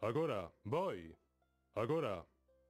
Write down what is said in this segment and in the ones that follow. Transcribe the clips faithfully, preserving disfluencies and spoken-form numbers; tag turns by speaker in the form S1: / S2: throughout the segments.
S1: Agora, voy. Agora.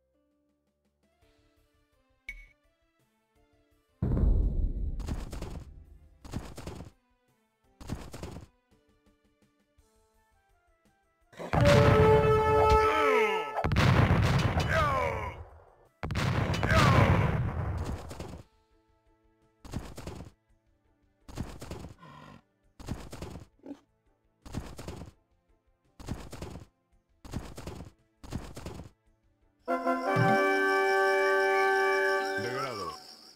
S1: Degrado.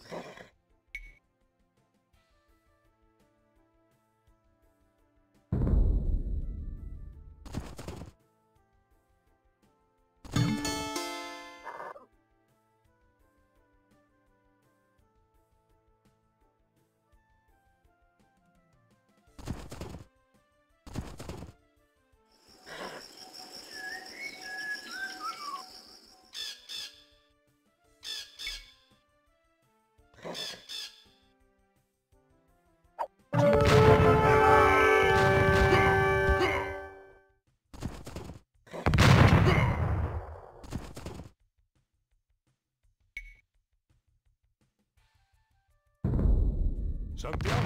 S1: Santiago.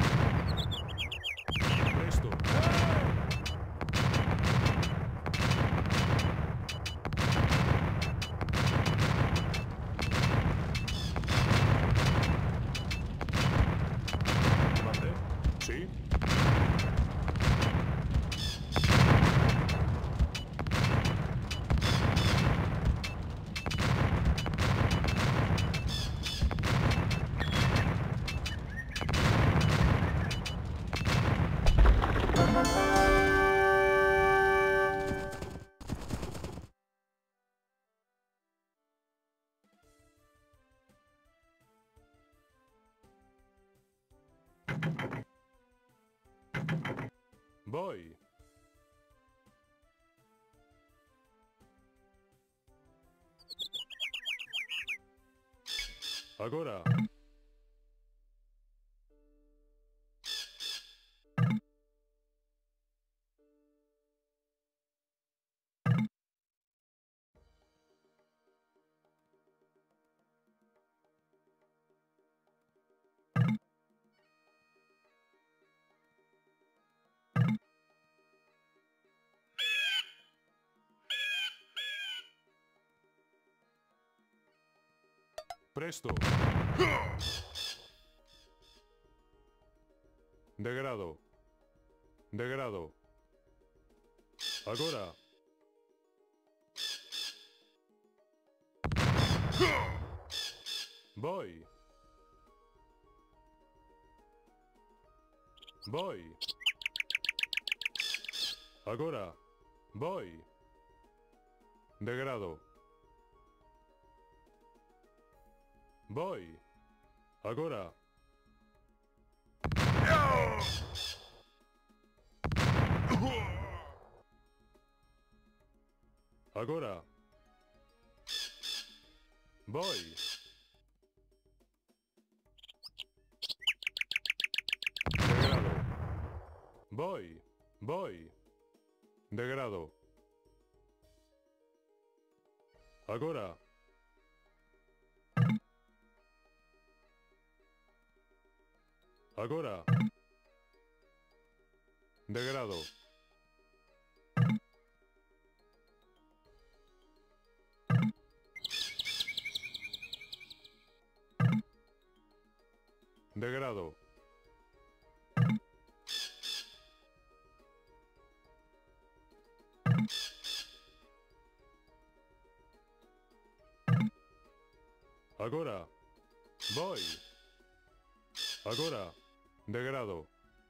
S1: Presto. ¿Mande? ¿Sí? Voy. Agora. Presto. Degrado. Degrado. Agora. Voy. Voy. Agora. Voy. Degrado. Voy. Agora. Agora. Voy. Degrado. Voy. Voy. Degrado. Agora. Agora. Degrado. Degrado. Agora. Voy. Agora. Degrado.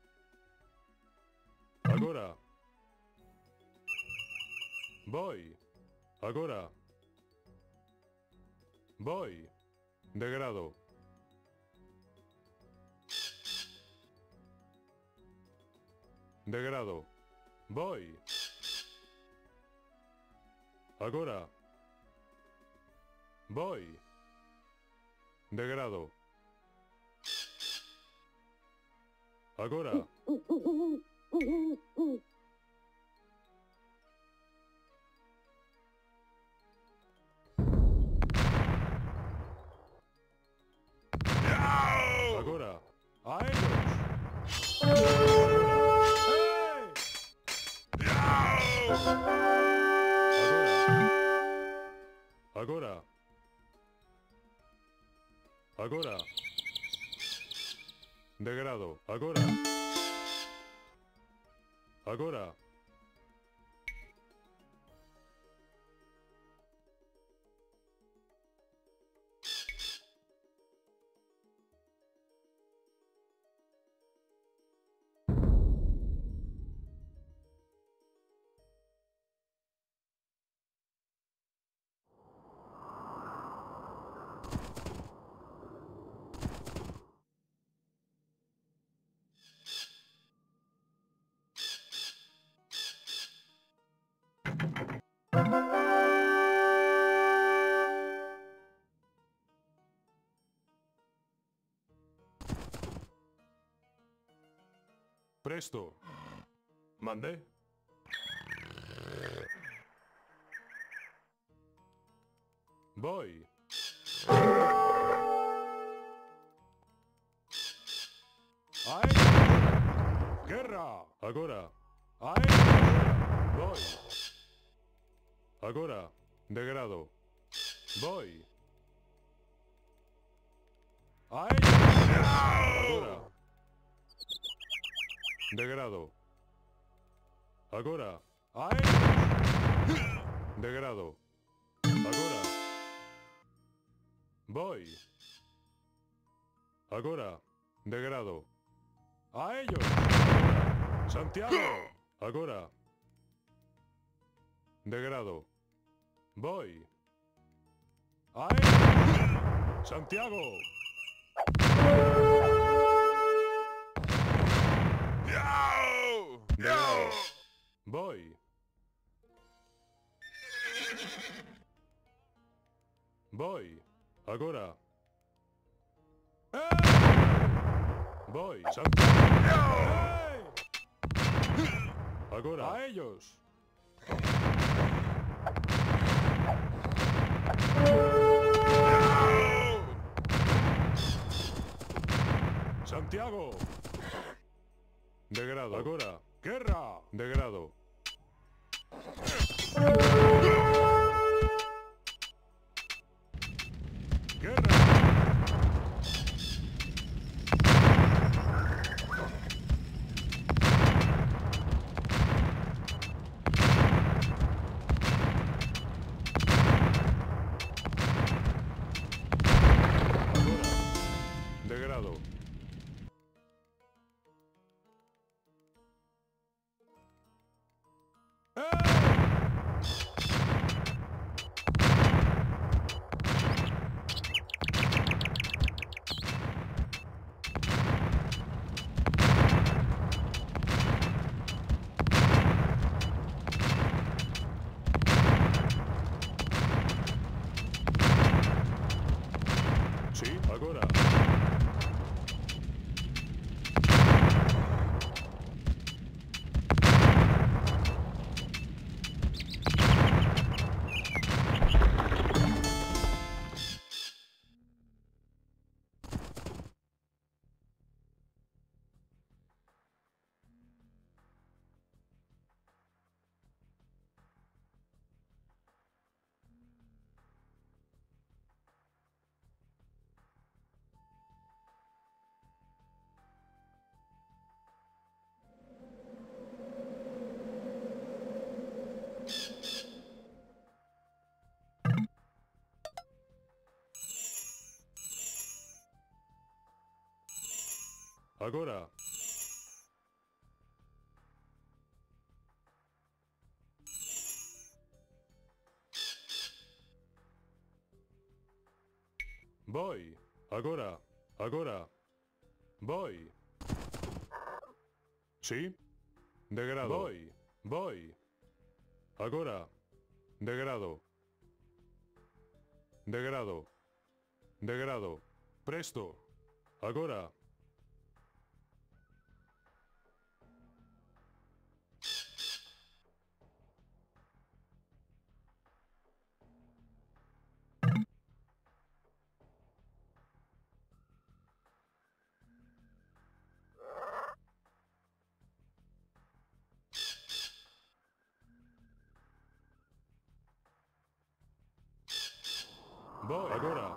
S1: Agora. Voy. Agora. Voy. Degrado. Degrado. Voy. Agora. Voy. Degrado. Agora. ¡A ellos! Agora! Agora! Degrado! Agora! Agora! Presto. ¿Mandé? Voy. ¡Ay! ¡Guerra! Agora. ¡Ay! Voy. Agora. Degrado. Voy. ¡Ay! Agora. Degrado. Agora. ¡Ay! Degrado. Agora. Voy. Agora. Degrado. ¡A ellos! Agora. ¡Santiago! Agora. Degrado. Voy. ¡A ellos! ¡Santiago! Degrado. Voy. Voy. Agora. ¡Eh! Voy. Santiago. ¡Eh! Agora. A ellos. Santiago. Degrado. Agora. Guerra. Degrado. Guerra. Degrado. Sí, agora. Agora. Voy. Agora. Agora. Voy. Sí. Degrado. Voy. Voy. Agora. Degrado. Degrado. Degrado. Presto. Agora. Agora.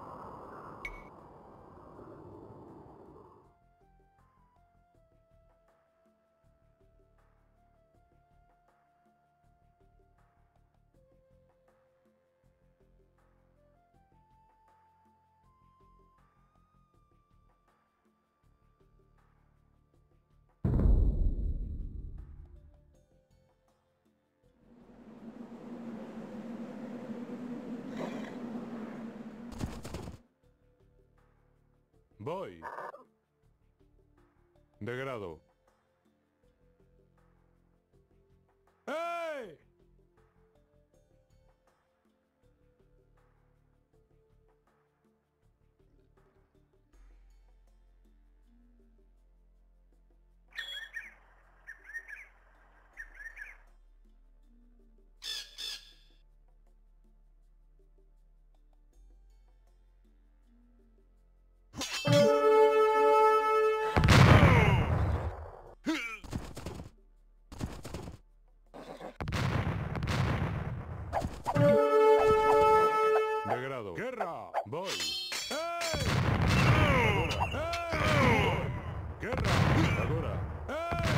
S1: Voy. De grado. ¡Ey! De grado. ¡Guerra! Voy. ¡Ey! Agora. ¡Ey! Voy. ¡Guerra! Agora. ¡Ey!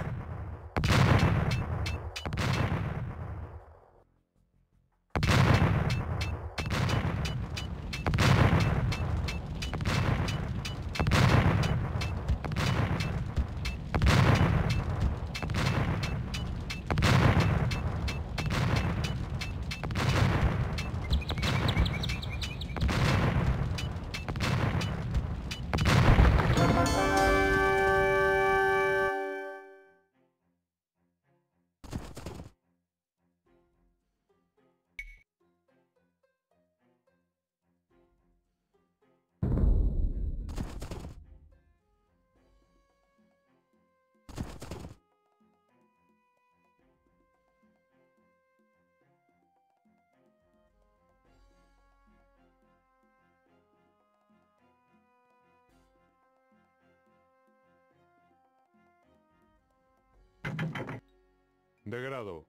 S1: De grado.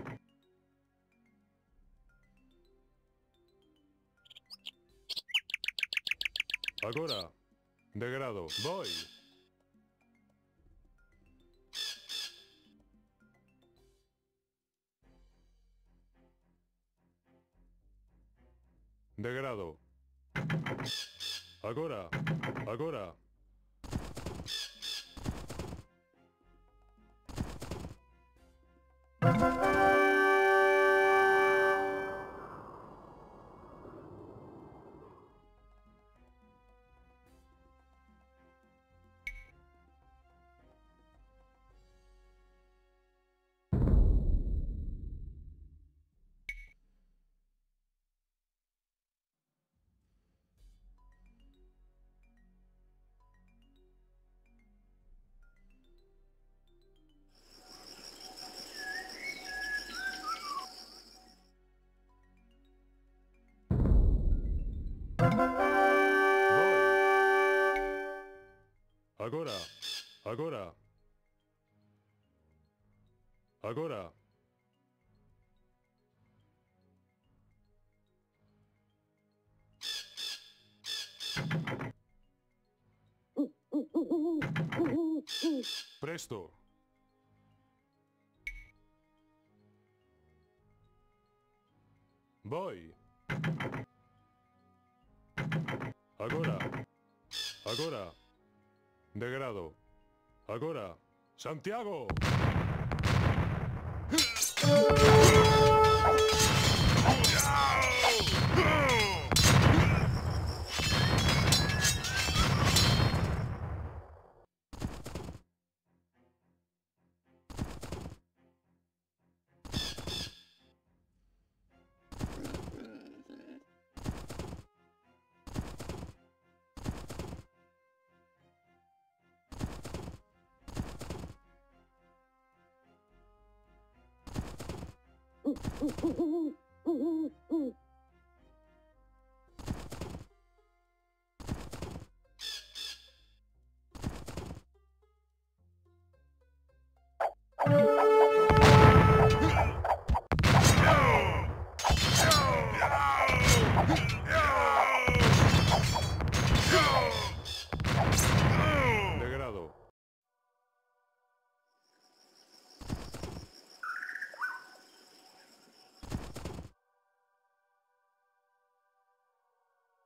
S1: Agora. De grado. Voy. De grado. Agora. Agora. Agora. Agora. Agora. Presto. Voy. Agora. Agora. De grado. Agora. Santiago.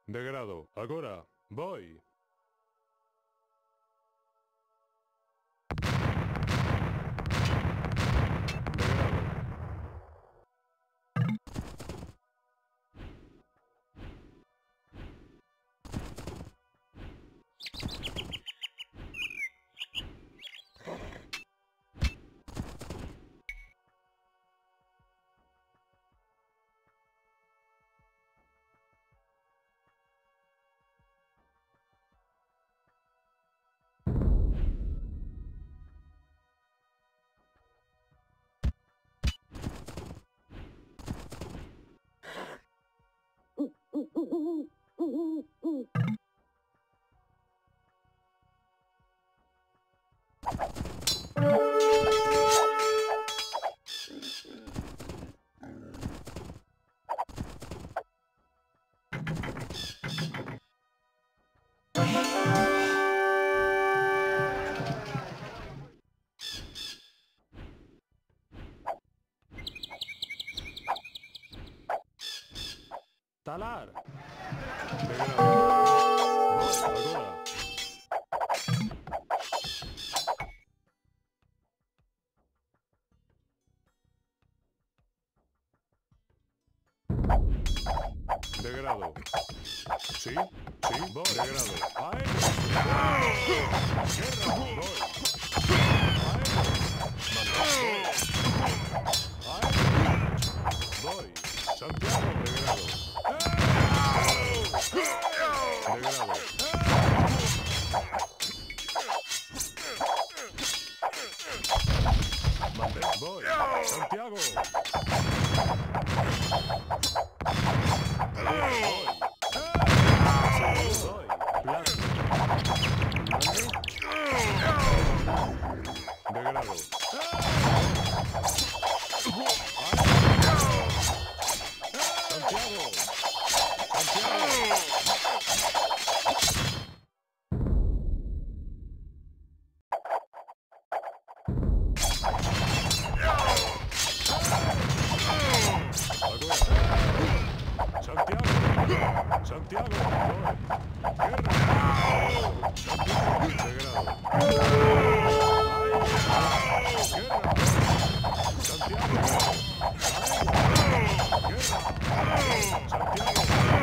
S1: De grado. Agora. Voy. De grado. Talar. De grado. Voy. Agora. De grado. Sí, sí, voy. De grado. A él. Guerra. Voy. A él. Voy. A él. Voy. Santiago. De grado. De grado. Mande. Voy. Santiago. Voy. Soy. Plano. De grado. Santiago. Santiago. Santiago. Santiago. Guerra. Santiago. De grado. Guerra. Santiago. Guerra. Santiago.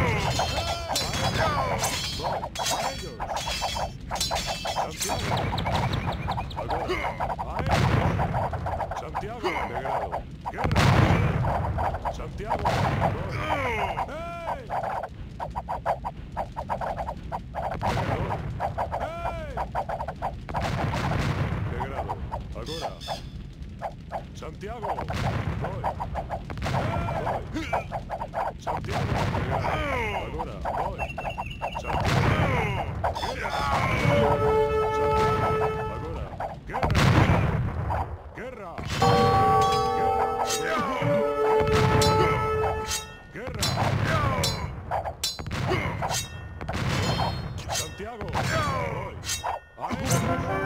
S1: Voy. A ellos. Santiago. Agora. A ellos. Santiago. De grado. Guerra. Santiago. Voy. ¡Hey! De grado. Agora. Santiago. Voy. Voy. Santiago. De grado. Agora. Voy. Santiago. Guerra. Santiago. Agora. Guerra. Guerra. Guerra. Santiago. Voy. A él.